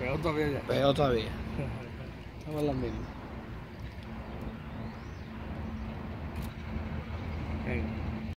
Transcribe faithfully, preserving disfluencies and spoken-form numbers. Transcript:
Peor todavía ya. Peor todavía. Estamos en las mismas.